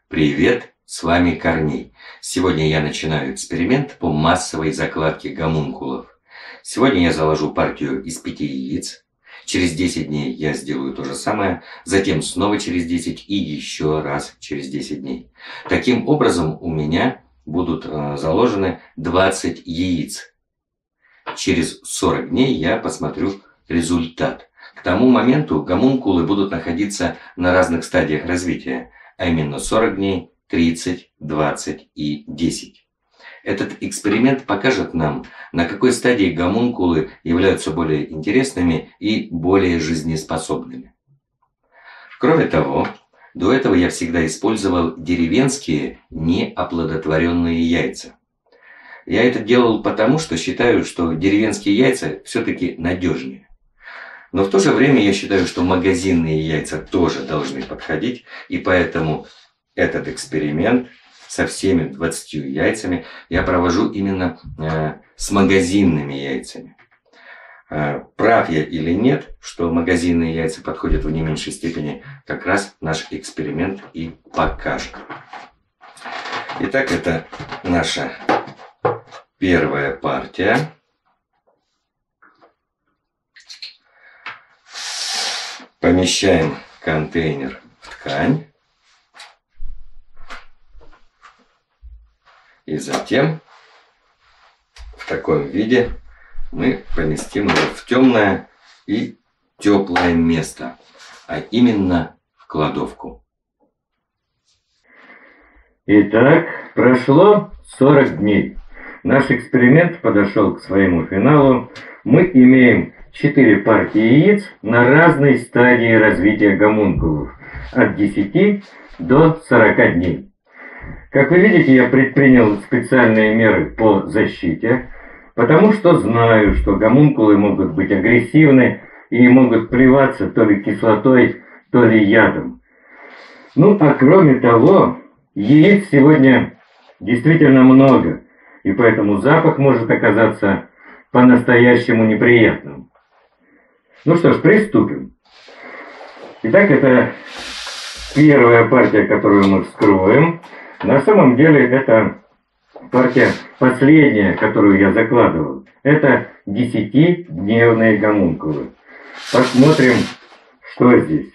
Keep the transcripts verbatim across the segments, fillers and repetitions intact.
Привет, с вами Корней. Сегодня я начинаю эксперимент по массовой закладке гомункулов. Сегодня я заложу партию из пяти яиц. Через десять дней я сделаю то же самое, затем снова через десять и еще раз через десять дней. Таким образом у меня будут э, заложены двадцать яиц. Через сорок дней я посмотрю результат. К тому моменту гомункулы будут находиться на разных стадиях развития, а именно сорок дней, тридцать, двадцать и десять. Этот эксперимент покажет нам, на какой стадии гомункулы являются более интересными и более жизнеспособными. Кроме того, до этого я всегда использовал деревенские неоплодотворенные яйца. Я это делал потому, что считаю, что деревенские яйца все-таки надежнее. Но в то же время я считаю, что магазинные яйца тоже должны подходить, и поэтому этот эксперимент со всеми двадцатью яйцами я провожу именно э, с магазинными яйцами. Э, прав я или нет, что магазинные яйца подходят в не меньшей степени, как раз наш эксперимент и покажет. Итак, это наша первая партия. Помещаем контейнер в ткань. И затем в таком виде мы поместим его в темное и теплое место, а именно в кладовку. Итак, прошло сорок дней. Наш эксперимент подошел к своему финалу. Мы имеем четыре партии яиц на разной стадии развития гомункулов, от десяти до сорока дней. Как вы видите, я предпринял специальные меры по защите, потому что знаю, что гомункулы могут быть агрессивны и могут плеваться то ли кислотой, то ли ядом. Ну, а кроме того, яиц сегодня действительно много, и поэтому запах может оказаться по-настоящему неприятным. Ну что ж, приступим. Итак, это первая партия, которую мы вскроем. На самом деле, это партия последняя, которую я закладывал. Это десятидневные гомункулы. Посмотрим, что здесь.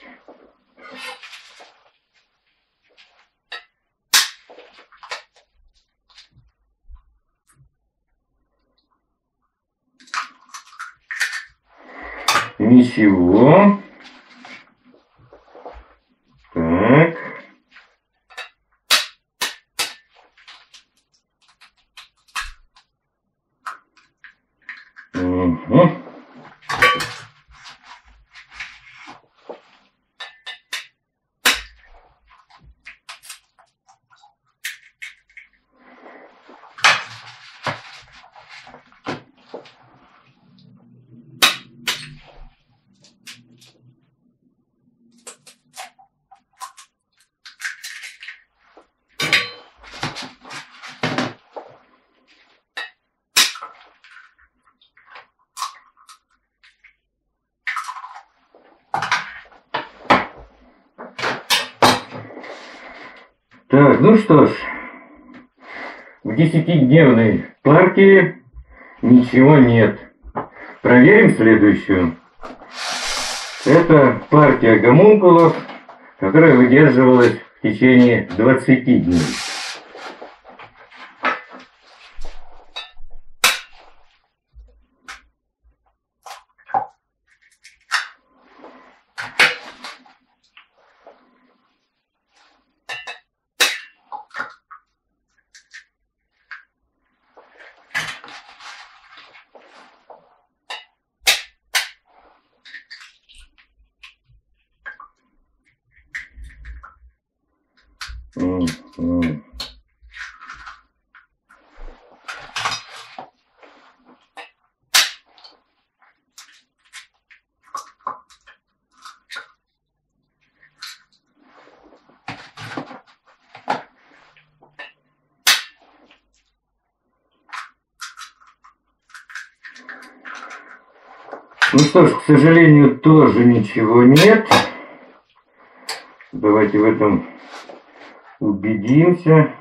Ничего. Так. Угу. Так, ну что ж, в десятидневной партии ничего нет. Проверим следующую. Это партия гомункулов, которая выдерживалась в течение двадцати дней. Mm-hmm. Ну что ж, к сожалению, тоже ничего нет. Давайте в этом убедимся.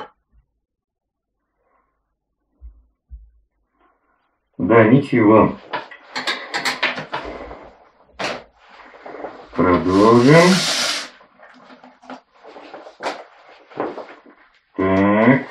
Да, ничего. Продолжим. Так.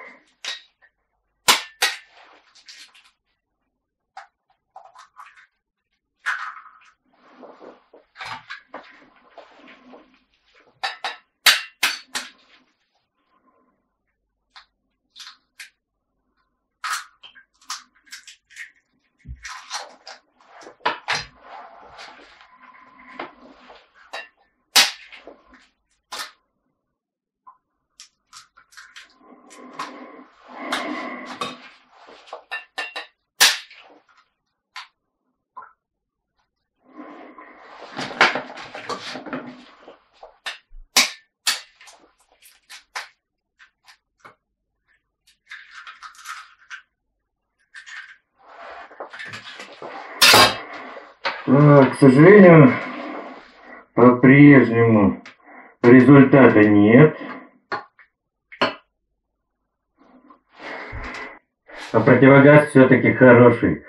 К сожалению, по-прежнему результата нет. А противогаз все-таки хороший.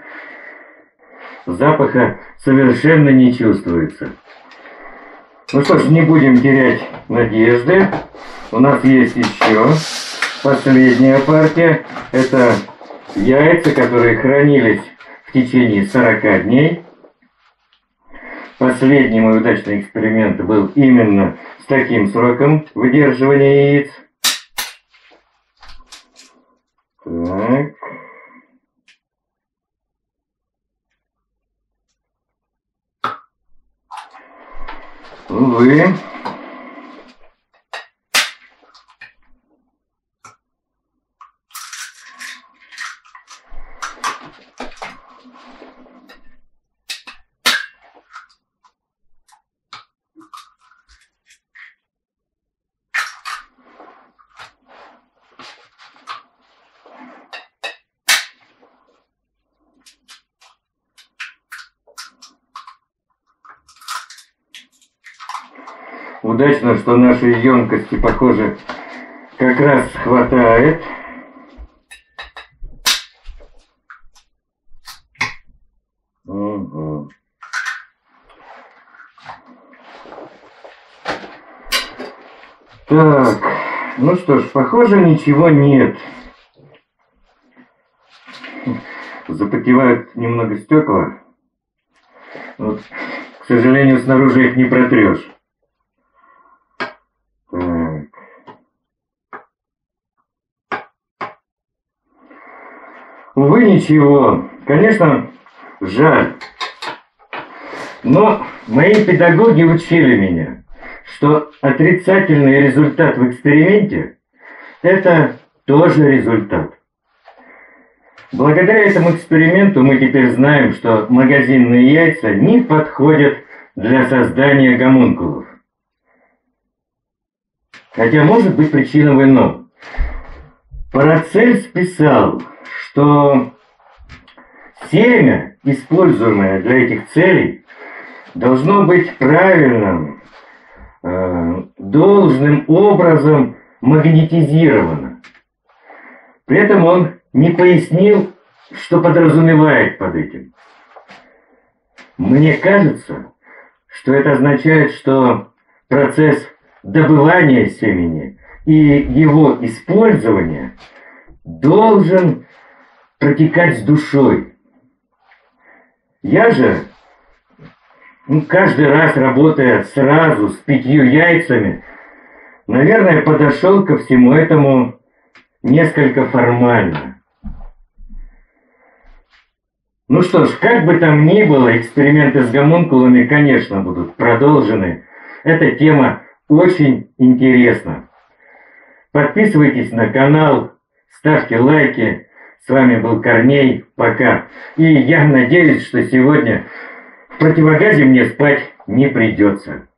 Запаха совершенно не чувствуется. Ну что ж, не будем терять надежды. У нас есть еще последняя партия. Это яйца, которые хранились в течение сорока дней. Последний мой удачный эксперимент был именно с таким сроком выдерживания яиц. Так. Увы. Удачно, что нашей емкости, похоже, как раз хватает. Угу. Так, ну что ж, похоже, ничего нет. Запотевают немного стекла. Вот, к сожалению, снаружи их не протрешь. Увы, ничего. Конечно, жаль. Но мои педагоги учили меня, что отрицательный результат в эксперименте – это тоже результат. Благодаря этому эксперименту мы теперь знаем, что магазинные яйца не подходят для создания гомункулов. Хотя может быть причина в ином. Парацельс писал, что семя, используемое для этих целей, должно быть правильным, э, должным образом магнетизировано. При этом он не пояснил, что подразумевает под этим. Мне кажется, что это означает, что процесс добывания семени и его использования должен протекать с душой. Я же, ну, каждый раз работая сразу с пятью яйцами, наверное, подошел ко всему этому несколько формально. Ну что ж, как бы там ни было, эксперименты с гомункулами, конечно, будут продолжены. Эта тема очень интересна. Подписывайтесь на канал, ставьте лайки. С вами был Корней. Пока. И я надеюсь, что сегодня в противогазе мне спать не придется.